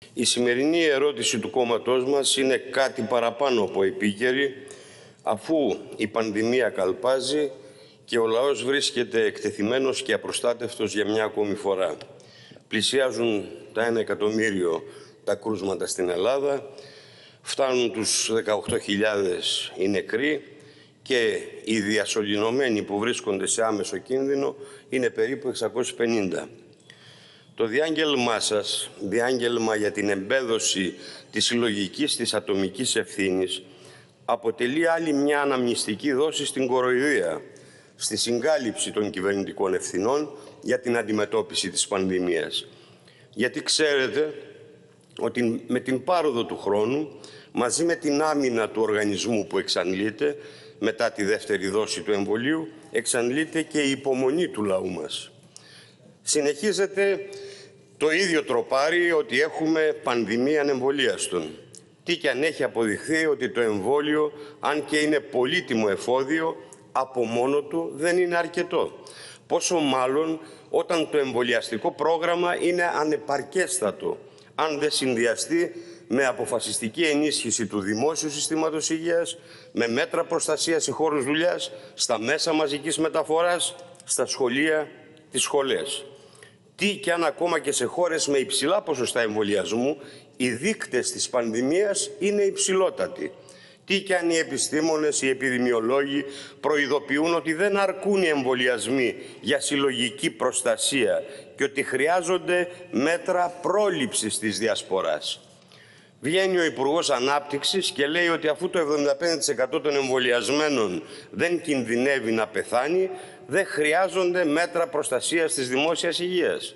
Η σημερινή ερώτηση του κόμματός μας είναι κάτι παραπάνω από επίκαιρη, αφού η πανδημία καλπάζει και ο λαός βρίσκεται εκτεθειμένος και απροστάτευτος για μια ακόμη φορά. Πλησιάζουν τα 1 εκατομμύριο τα κρούσματα στην Ελλάδα, φτάνουν τους 18.000 οι νεκροί και οι διασωληνωμένοι που βρίσκονται σε άμεσο κίνδυνο είναι περίπου 650. Το διάγγελμά σας, διάγγελμα για την εμπέδωση της συλλογικής της ατομικής ευθύνης, αποτελεί άλλη μια αναμνηστική δόση στην κοροϊδία, στη συγκάλυψη των κυβερνητικών ευθυνών για την αντιμετώπιση της πανδημίας. Γιατί ξέρετε ότι με την πάροδο του χρόνου, μαζί με την άμυνα του οργανισμού που εξαντλείται μετά τη δεύτερη δόση του εμβολίου, εξαντλείται και η υπομονή του λαού μας. Συνεχίζεται το ίδιο τροπάρι ότι έχουμε πανδημία ανεμβολίαστων. Τι κι αν έχει αποδειχθεί ότι το εμβόλιο, αν και είναι πολύτιμο εφόδιο, από μόνο του δεν είναι αρκετό. Πόσο μάλλον όταν το εμβολιαστικό πρόγραμμα είναι ανεπαρκέστατο, αν δεν συνδυαστεί με αποφασιστική ενίσχυση του δημόσιου συστήματος υγείας, με μέτρα προστασίας σε χώρους δουλειάς, στα μέσα μαζικής μεταφοράς, στα σχολεία, τις σχολές. Τι κι αν ακόμα και σε χώρες με υψηλά ποσοστά εμβολιασμού, οι δείκτες της πανδημίας είναι υψηλότατοι. Τι κι αν οι επιστήμονες, οι επιδημιολόγοι προειδοποιούν ότι δεν αρκούν οι εμβολιασμοί για συλλογική προστασία και ότι χρειάζονται μέτρα πρόληψης της διασποράς. Βγαίνει ο Υπουργός Ανάπτυξης και λέει ότι αφού το 75% των εμβολιασμένων δεν κινδυνεύει να πεθάνει, δεν χρειάζονται μέτρα προστασίας της δημόσιας υγείας.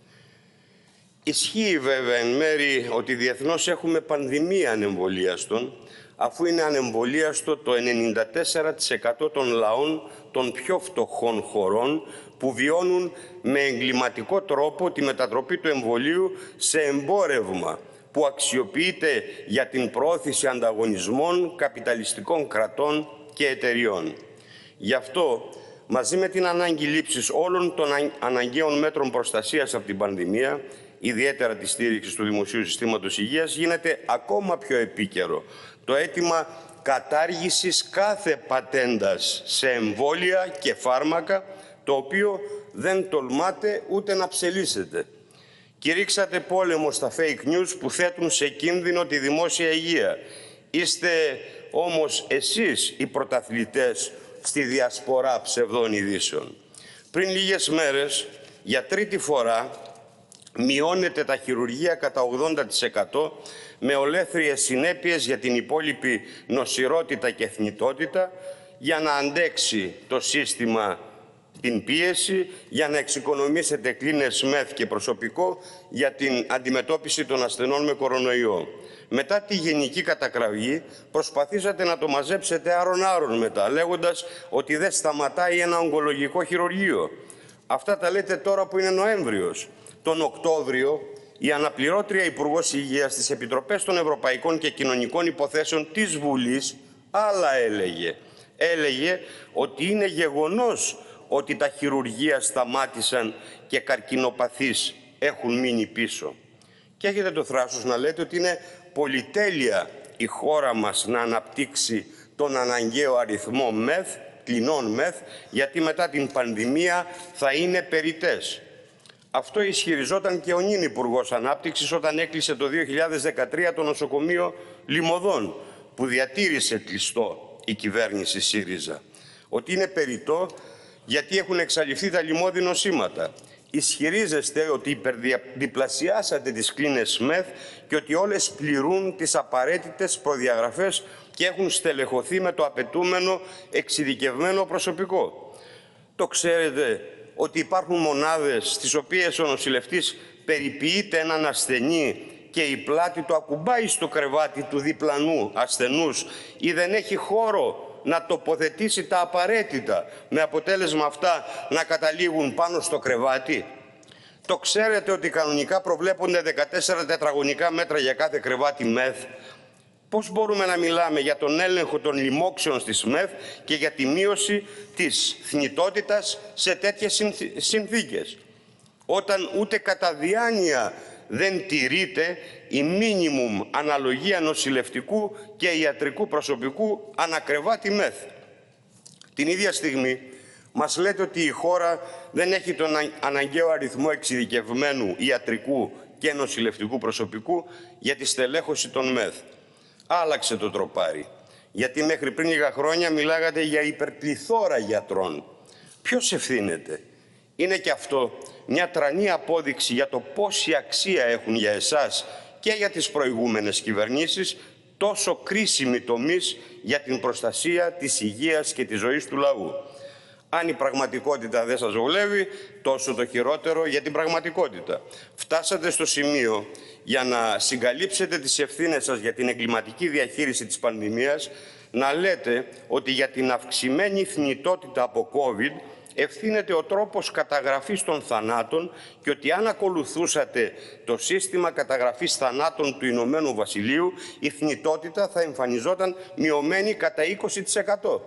Ισχύει βέβαια εν μέρει ότι διεθνώς έχουμε πανδημία ανεμβολίαστων, αφού είναι ανεμβολίαστο το 94% των λαών των πιο φτωχών χωρών που βιώνουν με εγκληματικό τρόπο τη μετατροπή του εμβολίου σε εμπόρευμα που αξιοποιείται για την προώθηση ανταγωνισμών καπιταλιστικών κρατών και εταιριών. Γι' αυτό, μαζί με την ανάγκη λήψης όλων των αναγκαίων μέτρων προστασίας από την πανδημία, ιδιαίτερα τη στήριξη του Δημοσίου Συστήματος Υγείας, γίνεται ακόμα πιο επίκαιρο το αίτημα κατάργησης κάθε πατέντας σε εμβόλια και φάρμακα, το οποίο δεν τολμάτε ούτε να ψελίσετε. Κηρύξατε πόλεμο στα fake news που θέτουν σε κίνδυνο τη δημόσια υγεία. Είστε όμως εσείς οι πρωταθλητές στη διασπορά ψευδών ειδήσεων. Πριν λίγες μέρες, για τρίτη φορά, μειώνεται τα χειρουργεία κατά 80% με ολέθριες συνέπειες για την υπόλοιπη νοσηρότητα και θνητότητα, για να αντέξει το σύστημα την πίεση, για να εξοικονομήσετε κλίνες ΜΕΘ και προσωπικό για την αντιμετώπιση των ασθενών με κορονοϊό. Μετά τη γενική κατακραυγή, προσπαθήσατε να το μαζέψετε άρον-άρον μετά, λέγοντας ότι δεν σταματάει ένα ογκολογικό χειρουργείο. Αυτά τα λέτε τώρα που είναι Νοέμβριος. Τον Οκτώβριο, η αναπληρώτρια Υπουργός Υγείας στις Επιτροπές των Ευρωπαϊκών και Κοινωνικών Υποθέσεων της Βουλής άλλα έλεγε. Έλεγε ότι είναι γεγονός ότι τα χειρουργεία σταμάτησαν και καρκινοπαθείς έχουν μείνει πίσω. Και έχετε το θράσος να λέτε ότι είναι πολυτέλεια η χώρα μας να αναπτύξει τον αναγκαίο αριθμό ΜΕΘ, κλινών ΜΕΘ, γιατί μετά την πανδημία θα είναι περιττές. Αυτό ισχυριζόταν και ο νυν Υπουργός Ανάπτυξης όταν έκλεισε το 2013 το νοσοκομείο Λιμωδών, που διατήρησε κλειστό η κυβέρνηση ΣΥΡΙΖΑ. Ότι είναι περιττό γιατί έχουν εξαλειφθεί τα λοιμώδη νοσήματα. Ισχυρίζεστε ότι υπερδιπλασιάσατε τις κλίνες ΜΕΘ και ότι όλες πληρούν τις απαραίτητες προδιαγραφές και έχουν στελεχωθεί με το απαιτούμενο εξειδικευμένο προσωπικό. Το ξέρετε ότι υπάρχουν μονάδες στις οποίες ο νοσηλευτής περιποιείται έναν ασθενή και η πλάτη του ακουμπάει στο κρεβάτι του διπλανού ασθενούς ή δεν έχει χώρο να τοποθετήσει τα απαραίτητα, με αποτέλεσμα αυτά να καταλήγουν πάνω στο κρεβάτι. Το ξέρετε ότι κανονικά προβλέπονται 14 τετραγωνικά μέτρα για κάθε κρεβάτι ΜΕΘ. Πώς μπορούμε να μιλάμε για τον έλεγχο των λοιμόξεων στις ΜΕΘ και για τη μείωση της θνητότητας σε τέτοιες συνθήκες, όταν ούτε κατά διάνοια δεν τηρείται η μίνιμουμ αναλογία νοσηλευτικού και ιατρικού προσωπικού ανακρεβάτη ΜΕΘ. Την ίδια στιγμή μας λέτε ότι η χώρα δεν έχει τον αναγκαίο αριθμό εξειδικευμένου ιατρικού και νοσηλευτικού προσωπικού για τη στελέχωση των ΜΕΘ. Άλλαξε το τροπάρι, γιατί μέχρι πριν λίγα χρόνια μιλάγατε για υπερπληθώρα γιατρών. Ποιος ευθύνεται? Είναι και αυτό μια τρανή απόδειξη για το πόση αξία έχουν για εσάς και για τις προηγούμενες κυβερνήσεις τόσο κρίσιμοι τομείς για την προστασία της υγείας και της ζωής του λαού. Αν η πραγματικότητα δεν σας βολεύει, τόσο το χειρότερο για την πραγματικότητα. Φτάσατε στο σημείο για να συγκαλύψετε τις ευθύνες σας για την εγκληματική διαχείριση της πανδημίας, να λέτε ότι για την αυξημένη θνητότητα από COVID ευθύνεται ο τρόπος καταγραφής των θανάτων και ότι αν ακολουθούσατε το σύστημα καταγραφής θανάτων του Ηνωμένου Βασιλείου, η θνητότητα θα εμφανιζόταν μειωμένη κατά 20%.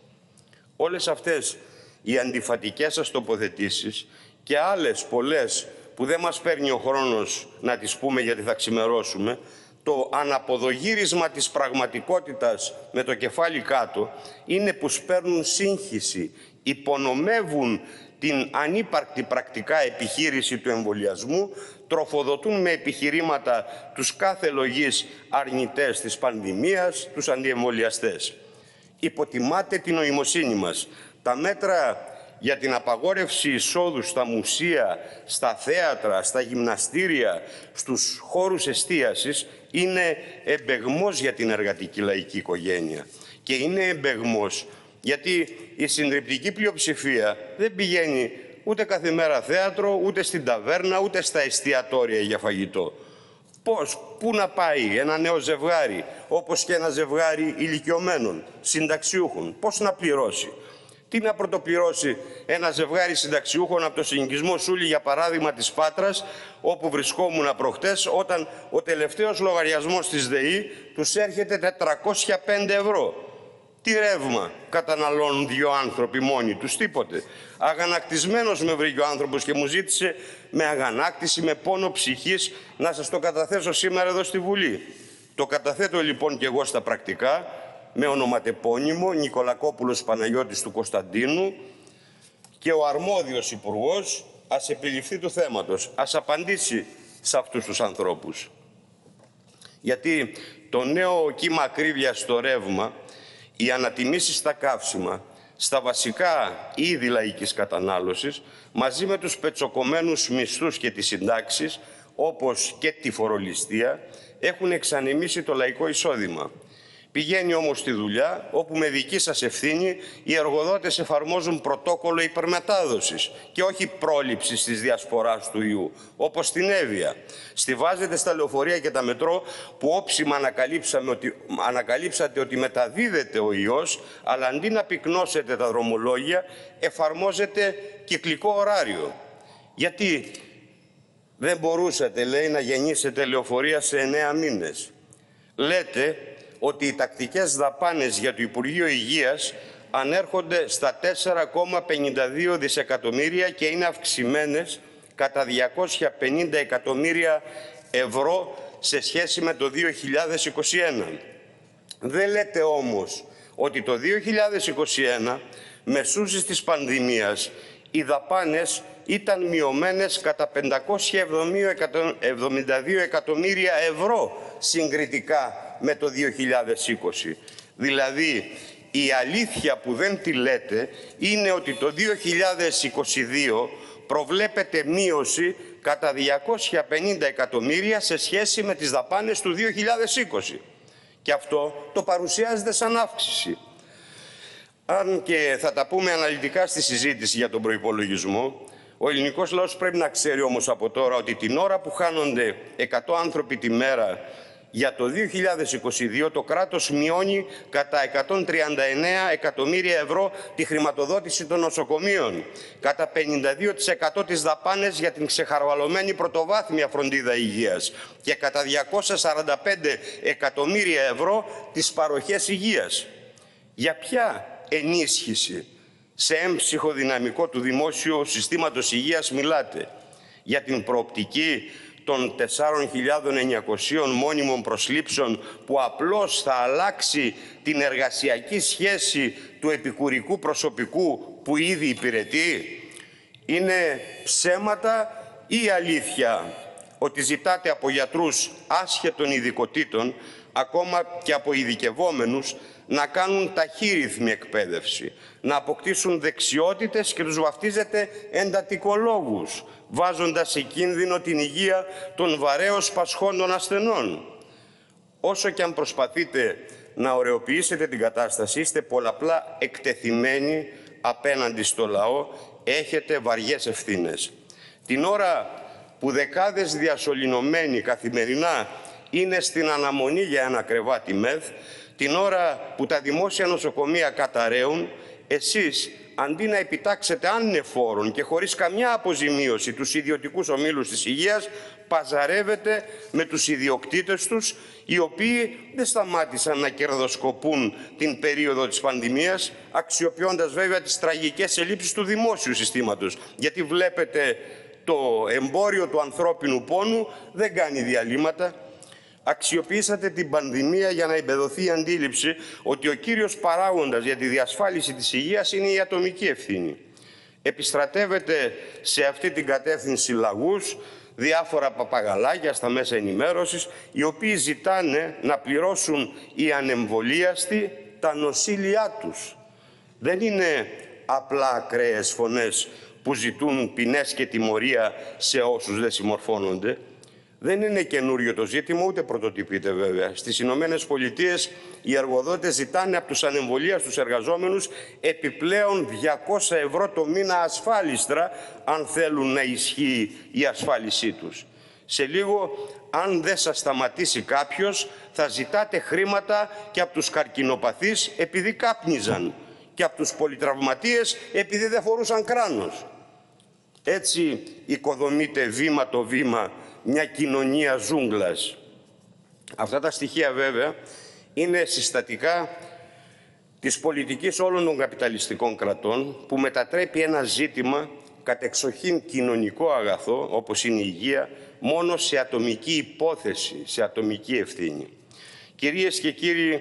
Όλες αυτές οι αντιφατικές σας τοποθετήσεις και άλλες πολλές που δεν μας παίρνει ο χρόνος να τις πούμε γιατί θα ξημερώσουμε, το αναποδογύρισμα της πραγματικότητας με το κεφάλι κάτω είναι που σπέρνουν σύγχυση, υπονομεύουν την ανύπαρκτη πρακτικά επιχείρηση του εμβολιασμού, τροφοδοτούν με επιχειρήματα τους κάθε λογής αρνητές της πανδημίας, τους αντιεμβολιαστές. Υποτιμάτε την νοημοσύνη μας. Τα μέτρα για την απαγόρευση εισόδου στα μουσεία, στα θέατρα, στα γυμναστήρια, στους χώρους εστίασης είναι εμπεγμός για την εργατική λαϊκή οικογένεια. Και είναι εμπεγμός γιατί η συντριπτική πλειοψηφία δεν πηγαίνει ούτε κάθε μέρα θέατρο, ούτε στην ταβέρνα, ούτε στα εστιατόρια για φαγητό. Πώς, πού να πάει ένα νέο ζευγάρι, όπως και ένα ζευγάρι ηλικιωμένων, συνταξιούχων, πώς να πληρώσει? Τι να πρωτοπληρώσει ένα ζευγάρι συνταξιούχων από το συνοικισμό Σούλη, για παράδειγμα της Πάτρας, όπου βρισκόμουν προχτές, όταν ο τελευταίος λογαριασμός της ΔΕΗ τους έρχεται 405 ευρώ. Τι ρεύμα καταναλώνουν δύο άνθρωποι μόνοι τους? Τίποτε. Αγανακτισμένος με βρήκε ο άνθρωπος και μου ζήτησε με αγανάκτηση, με πόνο ψυχής, να σας το καταθέσω σήμερα εδώ στη Βουλή. Το καταθέτω λοιπόν και εγώ στα πρακτικά, με ονοματεπώνυμο Νικολακόπουλος Παναγιώτης του Κωνσταντίνου, και ο αρμόδιος υπουργός ας επιληφθεί του θέματος, ας απαντήσει σε αυτούς τους ανθρώπους. Γιατί το νέο κύμα ακρίβειας στο ρεύμα, οι ανατιμήσεις στα καύσιμα, στα βασικά είδη λαϊκής κατανάλωσης, μαζί με τους πετσοκομμένους μισθούς και τις συντάξεις, όπως και τη φορολιστία, έχουν εξανεμίσει το λαϊκό εισόδημα. Πηγαίνει όμως στη δουλειά, όπου με δική σας ευθύνη οι εργοδότες εφαρμόζουν πρωτόκολλο υπερμετάδοσης και όχι πρόληψης της διασποράς του ιού, όπως στην Εύβοια. Στιβάζετε στα λεωφορεία και τα μετρό που όψιμα ανακαλύψατε ότι μεταδίδεται ο ιός, αλλά αντί να πυκνώσετε τα δρομολόγια, εφαρμόζετε κυκλικό ωράριο. Γιατί δεν μπορούσατε, λέει, να γεννήσετε λεωφορεία σε 9 μήνες. Λέτε ότι οι τακτικές δαπάνες για το Υπουργείο Υγείας ανέρχονται στα 4,52 δισεκατομμύρια και είναι αυξημένες κατά 250 εκατομμύρια ευρώ σε σχέση με το 2021. Δεν λέτε όμως ότι το 2021, μεσούσης της πανδημίας, οι δαπάνες ήταν μειωμένες κατά 572 εκατομμύρια ευρώ συγκριτικά με το 2020. Δηλαδή, η αλήθεια που δεν τη λέτε είναι ότι το 2022 προβλέπεται μείωση κατά 250 εκατομμύρια σε σχέση με τις δαπάνες του 2020. Και αυτό το παρουσιάζεται σαν αύξηση. Αν και θα τα πούμε αναλυτικά στη συζήτηση για τον προϋπολογισμό, ο ελληνικός λαός πρέπει να ξέρει όμως από τώρα ότι την ώρα που χάνονται 100 άνθρωποι τη μέρα, για το 2022 το κράτος μειώνει κατά 139 εκατομμύρια ευρώ τη χρηματοδότηση των νοσοκομείων, κατά 52% τις δαπάνες για την ξεχαρβαλωμένη πρωτοβάθμια φροντίδα υγείας και κατά 245 εκατομμύρια ευρώ τις παροχές υγείας. Για ποια ενίσχυση σε έμψυχο δυναμικό του δημόσιου συστήματος υγείας μιλάτε? Για την προοπτική των 4.900 μόνιμων προσλήψεων που απλώς θα αλλάξει την εργασιακή σχέση του επικουρικού προσωπικού που ήδη υπηρετεί? Είναι ψέματα ή αλήθεια ότι ζητάτε από γιατρούς άσχετων ειδικοτήτων, ακόμα και από ειδικευόμενους, να κάνουν ταχύρυθμη εκπαίδευση, να αποκτήσουν δεξιότητες και τους βαφτίζετε εντατικολόγους, βάζοντας σε κίνδυνο την υγεία των βαρέως πασχόντων ασθενών? Όσο και αν προσπαθείτε να ωρεοποιήσετε την κατάσταση, είστε πολλαπλά εκτεθειμένοι απέναντι στο λαό, έχετε βαριές ευθύνες. Την ώρα που δεκάδες διασωληνωμένοι καθημερινά είναι στην αναμονή για ένα κρεβάτι ΜΕΘ, την ώρα που τα δημόσια νοσοκομεία καταραίουν, εσείς, αντί να επιτάξετε ανεφόρον και χωρίς καμιά αποζημίωση τους ιδιωτικούς ομίλους της υγείας, παζαρεύετε με τους ιδιοκτήτες τους, οι οποίοι δεν σταμάτησαν να κερδοσκοπούν την περίοδο της πανδημίας, αξιοποιώντας βέβαια τις τραγικές ελλείψεις του δημόσιου συστήματος. Γιατί βλέπετε, το εμπόριο του ανθρώπινου πόνου δεν κάνει διαλύματα. Αξιοποιήσατε την πανδημία για να εμπεδοθεί η αντίληψη ότι ο κύριος παράγοντας για τη διασφάλιση της υγείας είναι η ατομική ευθύνη. Επιστρατεύετε σε αυτή την κατεύθυνση λαγούς, διάφορα παπαγαλάκια στα μέσα ενημέρωσης, οι οποίοι ζητάνε να πληρώσουν οι ανεμβολίαστοι τα νοσήλιά τους. Δεν είναι απλά ακραίες φωνές που ζητούν ποινές και τιμωρία σε όσους δεν συμμορφώνονται. Δεν είναι καινούριο το ζήτημα, ούτε πρωτοτυπείται βέβαια. Στις Ηνωμένες Πολιτείες οι εργοδότες ζητάνε από τους ανεμβολίαστους εργαζόμενους επιπλέον 200 ευρώ το μήνα ασφάλιστρα, αν θέλουν να ισχύει η ασφάλισή τους. Σε λίγο, αν δεν σας σταματήσει κάποιος, θα ζητάτε χρήματα και από τους καρκινοπαθείς επειδή κάπνιζαν και από τους πολυτραυματίες επειδή δεν φορούσαν κράνος. Έτσι οικοδομείται βήμα το βήμα μια κοινωνία ζούγκλας. Αυτά τα στοιχεία βέβαια είναι συστατικά της πολιτικής όλων των καπιταλιστικών κρατών, που μετατρέπει ένα ζήτημα κατεξοχήν κοινωνικό αγαθό, όπως είναι η υγεία, μόνο σε ατομική υπόθεση, σε ατομική ευθύνη. Κυρίες και κύριοι,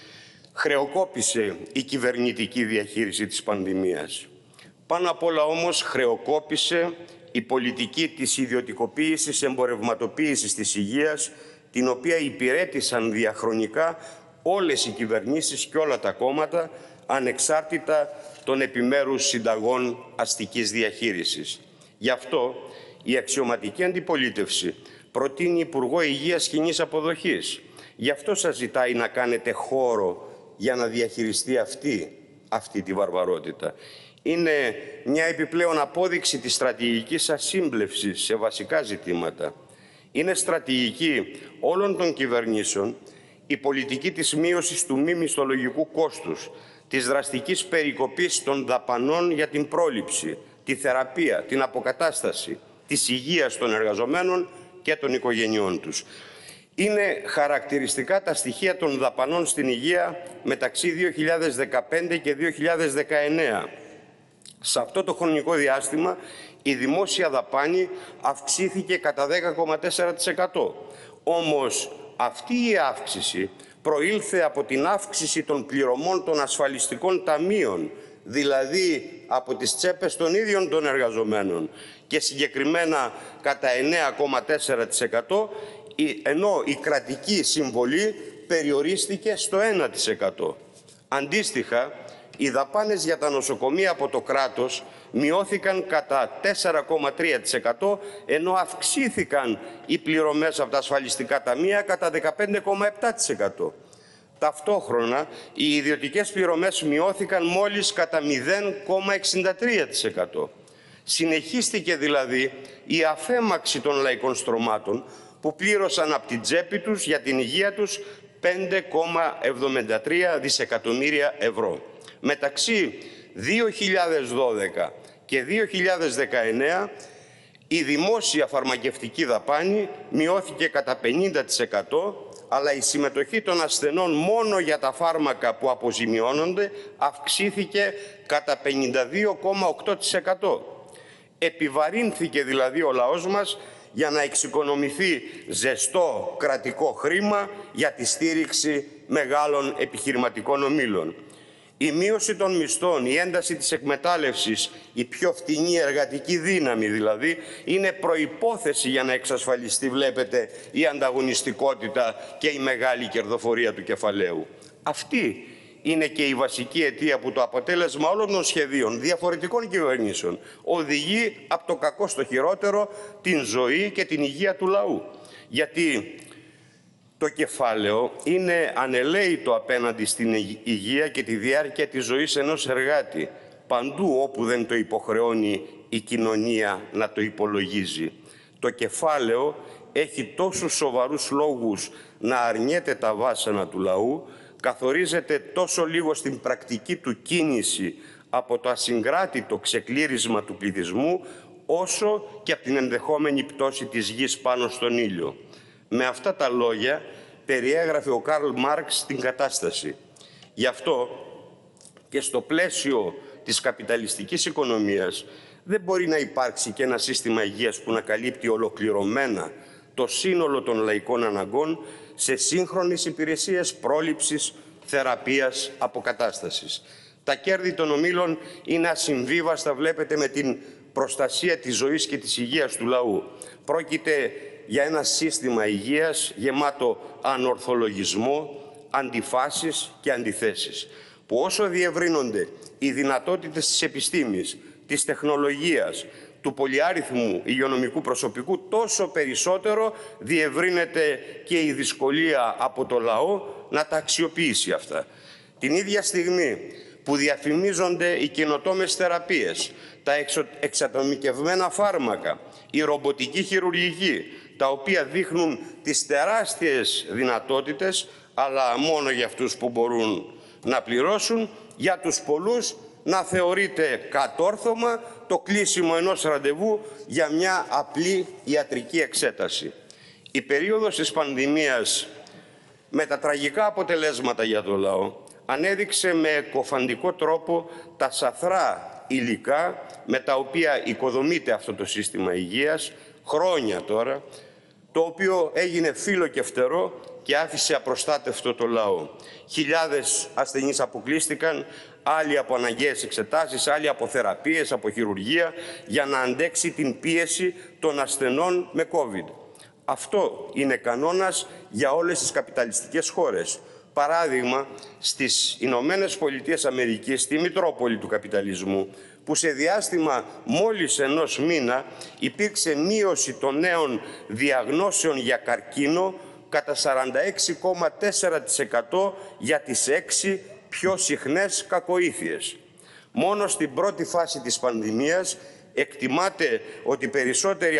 χρεοκόπησε η κυβερνητική διαχείριση της πανδημίας. Πάνω απ' όλα όμως χρεοκόπησε η πολιτική της ιδιωτικοποίησης, εμπορευματοποίησης της υγείας, την οποία υπηρέτησαν διαχρονικά όλες οι κυβερνήσεις και όλα τα κόμματα, ανεξάρτητα των επιμέρους συνταγών αστικής διαχείρισης. Γι' αυτό η αξιωματική αντιπολίτευση προτείνει Υπουργό Υγείας κοινής αποδοχής. Γι' αυτό σας ζητάει να κάνετε χώρο για να διαχειριστεί αυτή τη βαρβαρότητα. Είναι μια επιπλέον απόδειξη της στρατηγικής ασύμπλευσης σε βασικά ζητήματα. Είναι στρατηγική όλων των κυβερνήσεων η πολιτική της μείωσης του μη μισθολογικού κόστους, της δραστικής περικοπής των δαπανών για την πρόληψη, τη θεραπεία, την αποκατάσταση, της υγείας των εργαζομένων και των οικογενειών τους. Είναι χαρακτηριστικά τα στοιχεία των δαπανών στην υγεία μεταξύ 2015 και 2019. Σε αυτό το χρονικό διάστημα η δημόσια δαπάνη αυξήθηκε κατά 10,4%. Όμως αυτή η αύξηση προήλθε από την αύξηση των πληρωμών των ασφαλιστικών ταμείων, δηλαδή από τις τσέπες των ίδιων των εργαζομένων, και συγκεκριμένα κατά 9,4%, ενώ η κρατική συμβολή περιορίστηκε στο 1%. Αντίστοιχα, οι δαπάνες για τα νοσοκομεία από το κράτος μειώθηκαν κατά 4,3%, ενώ αυξήθηκαν οι πληρωμές από τα ασφαλιστικά ταμεία κατά 15,7%. Ταυτόχρονα, οι ιδιωτικές πληρωμές μειώθηκαν μόλις κατά 0,63%. Συνεχίστηκε δηλαδή η αφέμαξη των λαϊκών στρωμάτων που πλήρωσαν από την τσέπη τους για την υγεία τους 5,73 δισεκατομμύρια ευρώ. Μεταξύ 2012 και 2019 η δημόσια φαρμακευτική δαπάνη μειώθηκε κατά 50%, αλλά η συμμετοχή των ασθενών μόνο για τα φάρμακα που αποζημιώνονται αυξήθηκε κατά 52,8%. Επιβαρύνθηκε δηλαδή ο λαός μας για να εξοικονομηθεί ζεστό κρατικό χρήμα για τη στήριξη μεγάλων επιχειρηματικών ομίλων. Η μείωση των μισθών, η ένταση της εκμετάλλευσης, η πιο φτηνή εργατική δύναμη δηλαδή, είναι προϋπόθεση για να εξασφαλιστεί, βλέπετε, η ανταγωνιστικότητα και η μεγάλη κερδοφορία του κεφαλαίου. Αυτή είναι και η βασική αιτία που το αποτέλεσμα όλων των σχεδίων διαφορετικών κυβερνήσεων οδηγεί από το κακό στο χειρότερο την ζωή και την υγεία του λαού. Γιατί το κεφάλαιο είναι ανελαίητο απέναντι στην υγεία και τη διάρκεια της ζωής ενός εργάτη, παντού όπου δεν το υποχρεώνει η κοινωνία να το υπολογίζει. Το κεφάλαιο έχει τόσους σοβαρούς λόγους να αρνιέται τα βάσανα του λαού, καθορίζεται τόσο λίγο στην πρακτική του κίνηση από το ασυγκράτητο ξεκλήρισμα του πληθυσμού, όσο και από την ενδεχόμενη πτώση της γης πάνω στον ήλιο. Με αυτά τα λόγια περιέγραφε ο Καρλ Μάρξ την κατάσταση. Γι' αυτό και στο πλαίσιο της καπιταλιστικής οικονομίας δεν μπορεί να υπάρξει και ένα σύστημα υγείας που να καλύπτει ολοκληρωμένα το σύνολο των λαϊκών αναγκών σε σύγχρονες υπηρεσίες πρόληψης, θεραπείας, αποκατάστασης. Τα κέρδη των ομίλων είναι ασυμβίβαστα, βλέπετε, με την προστασία της ζωής και της υγείας του λαού. Πρόκειται για ένα σύστημα υγείας γεμάτο ανορθολογισμό, αντιφάσεις και αντιθέσεις, που όσο διευρύνονται οι δυνατότητες της επιστήμης, της τεχνολογίας, του πολυάριθμου υγειονομικού προσωπικού, τόσο περισσότερο διευρύνεται και η δυσκολία από το λαό να τα αξιοποιήσει αυτά. Την ίδια στιγμή που διαφημίζονται οι καινοτόμες θεραπείες, τα εξατομικευμένα φάρμακα, η ρομποτική χειρουργική, τα οποία δείχνουν τις τεράστιες δυνατότητες, αλλά μόνο για αυτούς που μπορούν να πληρώσουν, για τους πολλούς να θεωρείται κατόρθωμα το κλείσιμο ενός ραντεβού για μια απλή ιατρική εξέταση. Η περίοδος της πανδημίας, με τα τραγικά αποτελέσματα για το λαό, ανέδειξε με εκκοφαντικό τρόπο τα σαθρά υλικά με τα οποία οικοδομείται αυτό το σύστημα υγείας, χρόνια τώρα, το οποίο έγινε φύλλο και φτερό και άφησε απροστάτευτο το λαό. Χιλιάδες ασθενείς αποκλείστηκαν, άλλοι από αναγκαίες εξετάσεις, άλλοι από θεραπείες, από χειρουργία, για να αντέξει την πίεση των ασθενών με COVID. Αυτό είναι κανόνας για όλες τις καπιταλιστικές χώρες. Παράδειγμα, στις Ηνωμένες Πολιτείες Αμερικής, στη Μητρόπολη του καπιταλισμού, που σε διάστημα μόλις ενός μήνα υπήρξε μείωση των νέων διαγνώσεων για καρκίνο κατά 46,4% για τις 6 πιο συχνές κακοήθειες. Μόνο στην πρώτη φάση της πανδημίας εκτιμάται ότι περισσότερες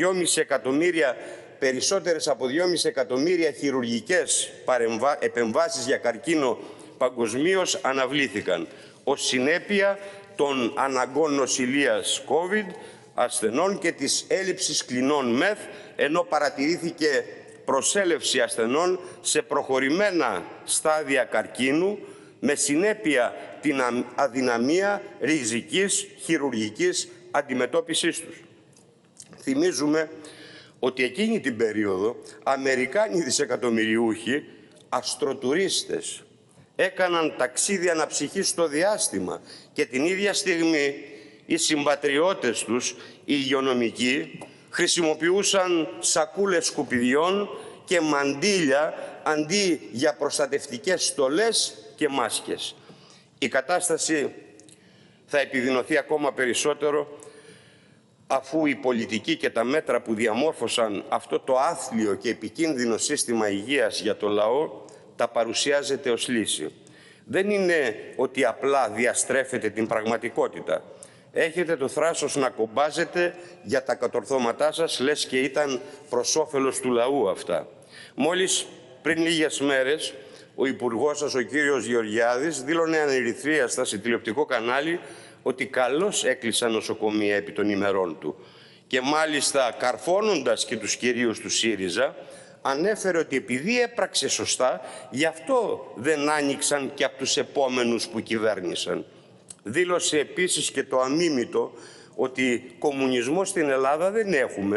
από 2,5 εκατομμύρια χειρουργικές επεμβάσεις για καρκίνο παγκοσμίως αναβλήθηκαν ως συνέπεια των αναγκών νοσηλείας COVID ασθενών και της έλλειψης κλινών ΜΕΘ, ενώ παρατηρήθηκε προσέλευση ασθενών σε προχωρημένα στάδια καρκίνου, με συνέπεια την αδυναμία ριζικής χειρουργικής αντιμετώπισης τους. Θυμίζουμε ότι εκείνη την περίοδο Αμερικάνοι δισεκατομμυριούχοι, αστροτουρίστες, έκαναν ταξίδια αναψυχής στο διάστημα και την ίδια στιγμή οι συμπατριώτες τους, οι υγειονομικοί, χρησιμοποιούσαν σακούλες σκουπιδιών και μαντίλια αντί για προστατευτικές στολές και μάσκες. Η κατάσταση θα επιδεινωθεί ακόμα περισσότερο αφού η πολιτική και τα μέτρα που διαμόρφωσαν αυτό το άθλιο και επικίνδυνο σύστημα υγείας για το λαό τα παρουσιάζεται ως λύση. Δεν είναι ότι απλά διαστρέφετε την πραγματικότητα. Έχετε το θράσος να κομπάζετε για τα κατορθώματά σας, λες και ήταν προς όφελος του λαού αυτά. Μόλις πριν λίγες μέρες, ο υπουργός σας, ο κύριος Γεωργιάδης, δήλωνε ανερυθρίαστα σε τηλεοπτικό κανάλι ότι καλώς έκλεισαν νοσοκομεία επί των ημερών του. Και μάλιστα, καρφώνοντας και τους κυρίους του ΣΥΡΙΖΑ, ανέφερε ότι επειδή έπραξε σωστά, γι' αυτό δεν άνοιξαν και από τους επόμενους που κυβέρνησαν. Δήλωσε επίσης και το αμίμητο ότι κομμουνισμό στην Ελλάδα δεν έχουμε,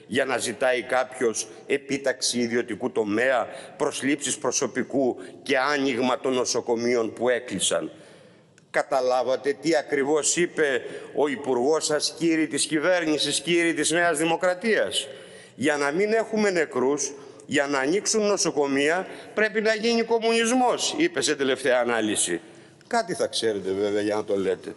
για να ζητάει κάποιος επίταξη ιδιωτικού τομέα, προσλήψεις προσωπικού και άνοιγμα των νοσοκομείων που έκλεισαν. Καταλάβατε τι ακριβώς είπε ο Υπουργός σας, κύριοι της κυβέρνησης, κύριοι της Νέας Δημοκρατίας? Για να μην έχουμε νεκρούς, για να ανοίξουν νοσοκομεία, πρέπει να γίνει κομμουνισμός, είπε σε τελευταία ανάλυση. Κάτι θα ξέρετε βέβαια για να το λέτε.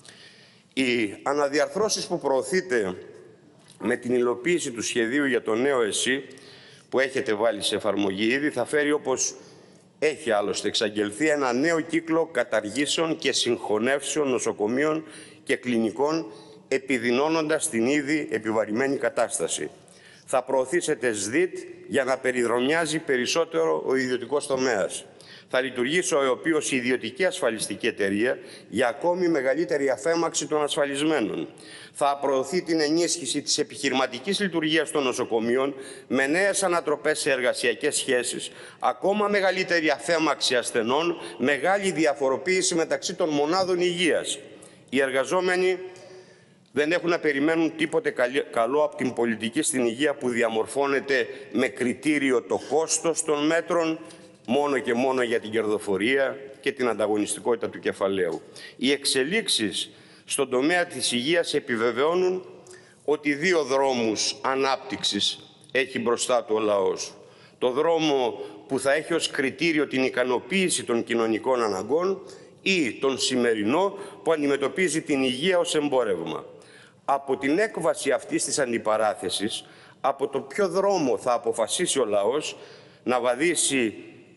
Οι αναδιαρθρώσεις που προωθείτε με την υλοποίηση του σχεδίου για το νέο ΕΣΥ που έχετε βάλει σε εφαρμογή ήδη θα φέρει, όπως έχει άλλωστε εξαγγελθεί, ένα νέο κύκλο καταργήσεων και συγχωνεύσεων νοσοκομείων και κλινικών, επιδεινώνοντας την ήδη επιβαρημένη κατάσταση. Θα προωθήσετε ΣΔΙΤ για να περιδρομιάζει περισσότερο ο ιδιωτικός τομέας. Θα λειτουργήσει ο οποίος η ιδιωτική ασφαλιστική εταιρεία για ακόμη μεγαλύτερη αφέμαξη των ασφαλισμένων. Θα προωθεί την ενίσχυση της επιχειρηματικής λειτουργίας των νοσοκομείων με νέες ανατροπές σε εργασιακές σχέσεις, ακόμα μεγαλύτερη αφέμαξη ασθενών, μεγάλη διαφοροποίηση μεταξύ των μονάδων υγείας. Οι εργαζόμενοι δεν έχουν να περιμένουν τίποτε καλό από την πολιτική στην υγεία που διαμορφώνεται με κριτήριο το κόστος των μέτρων, μόνο και μόνο για την κερδοφορία και την ανταγωνιστικότητα του κεφαλαίου. Οι εξελίξεις στον τομέα της υγείας επιβεβαιώνουν ότι δύο δρόμους ανάπτυξης έχει μπροστά του ο λαός. Το δρόμο που θα έχει ως κριτήριο την ικανοποίηση των κοινωνικών αναγκών ή τον σημερινό που αντιμετωπίζει την υγεία ως εμπόρευμα. Από την έκβαση αυτής της αντιπαράθεσης, από το ποιο δρόμο θα αποφασίσει ο λαός να βαδίσει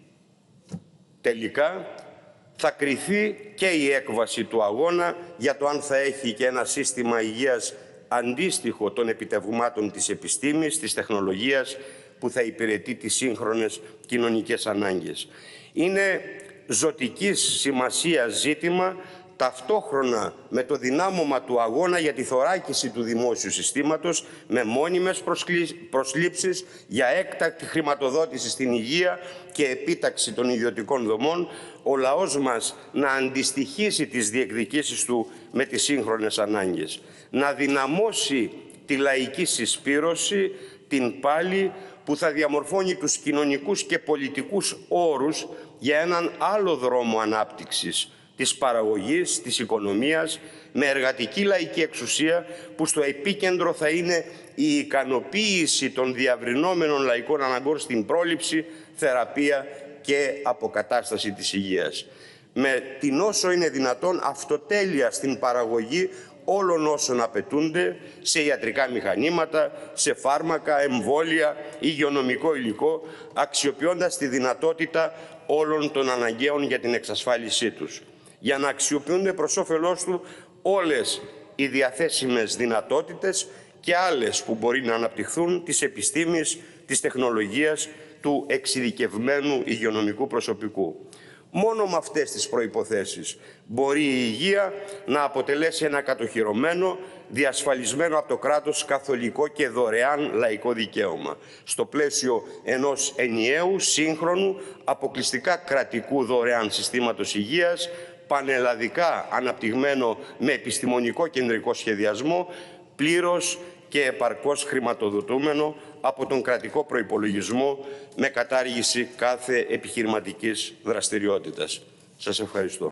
τελικά, θα κριθεί και η έκβαση του αγώνα για το αν θα έχει και ένα σύστημα υγείας αντίστοιχο των επιτευγμάτων της επιστήμης, της τεχνολογίας, που θα υπηρετεί τις σύγχρονες κοινωνικές ανάγκες. Είναι ζωτικής σημασίας ζήτημα ταυτόχρονα με το δυνάμωμα του αγώνα για τη θωράκιση του δημόσιου συστήματος με μόνιμες προσλήψεις για έκτακτη χρηματοδότηση στην υγεία και επίταξη των ιδιωτικών δομών, ο λαός μας να αντιστοιχίσει τις διεκδικήσεις του με τις σύγχρονες ανάγκες, να δυναμώσει τη λαϊκή συσπήρωση, την πάλη που θα διαμορφώνει τους κοινωνικούς και πολιτικούς όρους για έναν άλλο δρόμο ανάπτυξης της παραγωγής, της οικονομίας, με εργατική λαϊκή εξουσία που στο επίκεντρο θα είναι η ικανοποίηση των διαβρινόμενων λαϊκών αναγκών στην πρόληψη, θεραπεία και αποκατάσταση της υγείας. Με την όσο είναι δυνατόν αυτοτέλεια στην παραγωγή όλων όσων απαιτούνται σε ιατρικά μηχανήματα, σε φάρμακα, εμβόλια, υγειονομικό υλικό, αξιοποιώντας τη δυνατότητα όλων των αναγκαίων για την εξασφάλισή τους, για να αξιοποιούνται προς όφελός του όλες οι διαθέσιμες δυνατότητες και άλλες που μπορεί να αναπτυχθούν της επιστήμης, της τεχνολογίας, του εξειδικευμένου υγειονομικού προσωπικού. Μόνο με αυτές τις προϋποθέσεις μπορεί η υγεία να αποτελέσει ένα κατοχυρωμένο, διασφαλισμένο από το κράτος καθολικό και δωρεάν λαϊκό δικαίωμα, στο πλαίσιο ενός ενιαίου, σύγχρονου, αποκλειστικά κρατικού δωρεάν συστήματος υγείας, πανελλαδικά αναπτυγμένο με επιστημονικό κεντρικό σχεδιασμό, πλήρως και επαρκώς χρηματοδοτούμενο από τον κρατικό προϋπολογισμό με κατάργηση κάθε επιχειρηματικής δραστηριότητας. Σας ευχαριστώ.